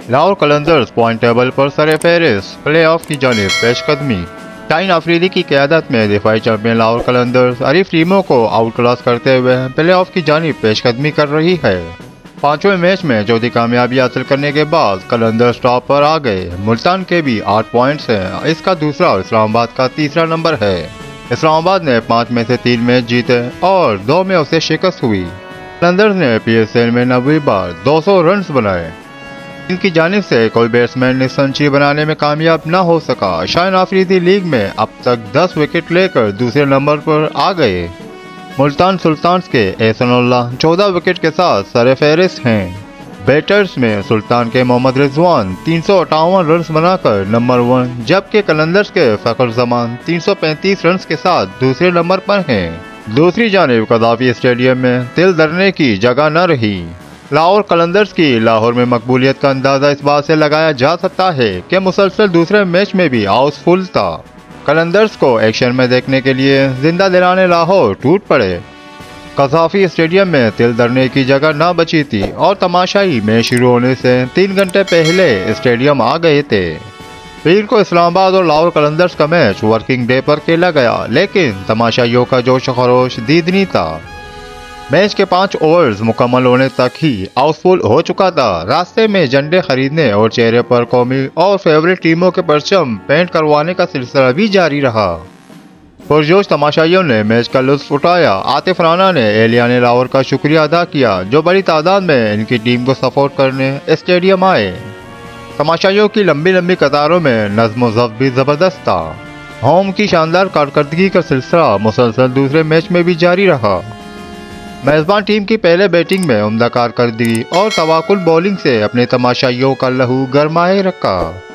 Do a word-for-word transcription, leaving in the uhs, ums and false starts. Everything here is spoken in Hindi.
लाहौर कलंदर्स पॉइंट टेबल पर सर-ए-फहरिस्त प्ले-ऑफ की जानिब पेशकदमी। शाहीन अफरीदी की क़यादत में दिफाई चैंपियन लाहौर कलंदर्स हरीफ टीमों को आउट क्लास करते हुए प्ले-ऑफ की जानिब पेशकदमी कर रही है। पांचवें मैच में चौथी कामयाबी हासिल करने के बाद कलंदर्स टॉप पर आ गए। मुल्तान के भी आठ पॉइंट्स हैं। इसका दूसरा इस्लामाबाद का तीसरा नंबर है। इस्लामाबाद ने पाँच में से तीन मैच जीते और दो में उसे शिकस्त हुई। कलंदर्स ने पी एस एल में नब्बे बार दो सौ रन बनाए। इनकी जानिब से कोई बैट्समैन ने सेंचुरी बनाने में कामयाब न हो सका। शाहीन अफरीदी लीग में अब तक दस विकेट लेकर दूसरे नंबर पर आ गए। मुल्तान सुल्तान्स के एहसानुल्लाह चौदह विकेट के साथ सर-ए-फहरिस्त हैं। बैटर्स में सुल्तान के मोहम्मद रिजवान तीन सौ अट्ठावन रन बनाकर नंबर वन, जबकि कलंदर्स के फखर जमान तीन सौ पैंतीस रन के साथ दूसरे नंबर पर हैं। दूसरी जानिब कदाफी स्टेडियम में तिल धरने की जगह न रही। लाहौर कलंदर्स की लाहौर में मकबूलियत का अंदाजा इस बात से लगाया जा सकता है कि मुसलसल दूसरे मैच में भी हाउसफुल था। कलंदर्स को एक्शन में देखने के लिए जिंदा दिलाने लाहौर टूट पड़े। कदाफी स्टेडियम में तिल धरने की जगह न बची थी और तमाशाई मैच शुरू होने से तीन घंटे पहले स्टेडियम आ गए थे। पीर को इस्लामाबाद और लाहौर कलंदर्स का मैच वर्किंग डे पर खेला गया, लेकिन तमाशाइयों का जोश खरोश दीदनी था। मैच के पाँच ओवर्स मुकम्मल होने तक ही हाउसफुल हो चुका था। रास्ते में झंडे खरीदने और चेहरे पर कौमी और फेवरेट टीमों के परचम पेंट करवाने का सिलसिला भी जारी रहा। पुरजोश तमाशाइयों ने मैच का लुत्फ उठाया। आतिफ राना ने एहलियाने लाहौर का शुक्रिया अदा किया जो बड़ी तादाद में इनकी टीम को सपोर्ट करने स्टेडियम आए। तमाशाइयों की लंबी लंबी कतारों में नज़्म ज़ब्त भी ज़बरदस्त था। होम की शानदार कारकर्दगी का सिलसिला मुसलसल दूसरे मैच में भी जारी रहा। मेज़बान टीम की पहले बैटिंग में उम्दा कारकर्दगी और तवाक्कुल बॉलिंग से अपने तमाशाइयों का लहू गरमाए रखा।